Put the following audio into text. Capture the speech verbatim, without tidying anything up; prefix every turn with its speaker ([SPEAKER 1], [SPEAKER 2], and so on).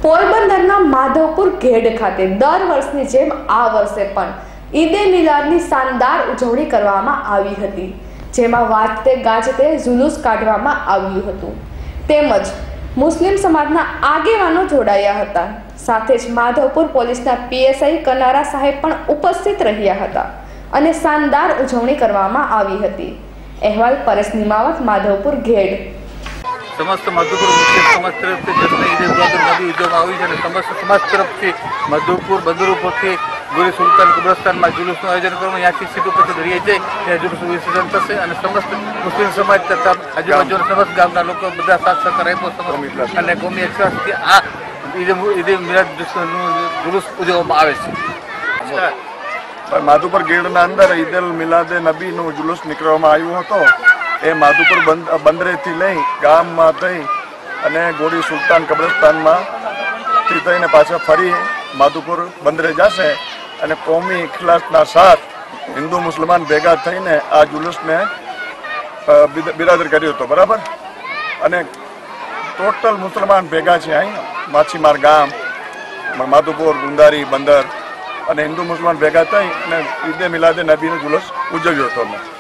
[SPEAKER 1] પોરબંદરના માધવપુર ઘેડ ખાતે દર વર્ષની જેમ આ વર્ષે પણ ઈદે મિલાદની શાનદાર ઉજવણી કરવામાં આવી હતી, જેમાં વાજતે ગાજતે જુલુસ કાઢવામાં આવ્યું હતું તેમજ મુસ્લિમ સમાજના આગેવાનો જોડાયા હતા। સાથે જ માધવપુર પોલીસના પીએસઆઈ કનારા સાહેબ પણ ઉપસ્થિત રહ્યા હતા અને શાનદાર ઉજવણી કરવામાં આવી હતી। અહેવાલ પરેશ નિમાવત, માધવપુર ઘેડ।
[SPEAKER 2] समस्त माधवपुर मुस्लिम समाज तरफ से जश्न ईद नबी उजवવામાં આવી છે અને સમસ્ત સમાજ તરફથી માધવપુર બંદરો પરથી ગોરી સુલતાન કબ્રસ્તાનમાં જુલુસનું આયોજન કરવામાં ત્યાંથી સીધું પછી દરિયાઈ જાય ત્યાં જુલુસનું વિસર્જન થશે અને સમસ્ત મુસ્લિમ સમાજ તથા આજુબાજુના સમસ્ત ગામના લોકો બધા સાથ સહકાર આપ્યો અને કોમી એકસાથથી આ ઈદ ઈદ મિલાદ જુલુસ ઉજવવામાં આવે છે।
[SPEAKER 3] માધવપુર ગેડના અંદર ઈદ મિલાદ નબીનો જુલુસ નીકળવામાં આવ્યો હતો। એ માધવપુર બંદરેથી લઈ ગામમાં થઈ અને ગોરી સુલતાન કબ્રસ્તાનમાંથી થઈને પાછા ફરી માધવપુર બંદરે જશે અને કોમી ઇખલાસના સાથ હિન્દુ મુસલમાન ભેગા થઈને આ જુલુસને બિરાદર કર્યો હતો, બરાબર। અને ટોટલ મુસલમાન ભેગા છે અહીં માછીમાર ગામ, માધવપુર, ગુંદારી, બંદર અને હિન્દુ મુસલમાન ભેગા થઈ અને ઈદે મિલાદે નબીનો જુલુસ ઉજવ્યો હતો અમે।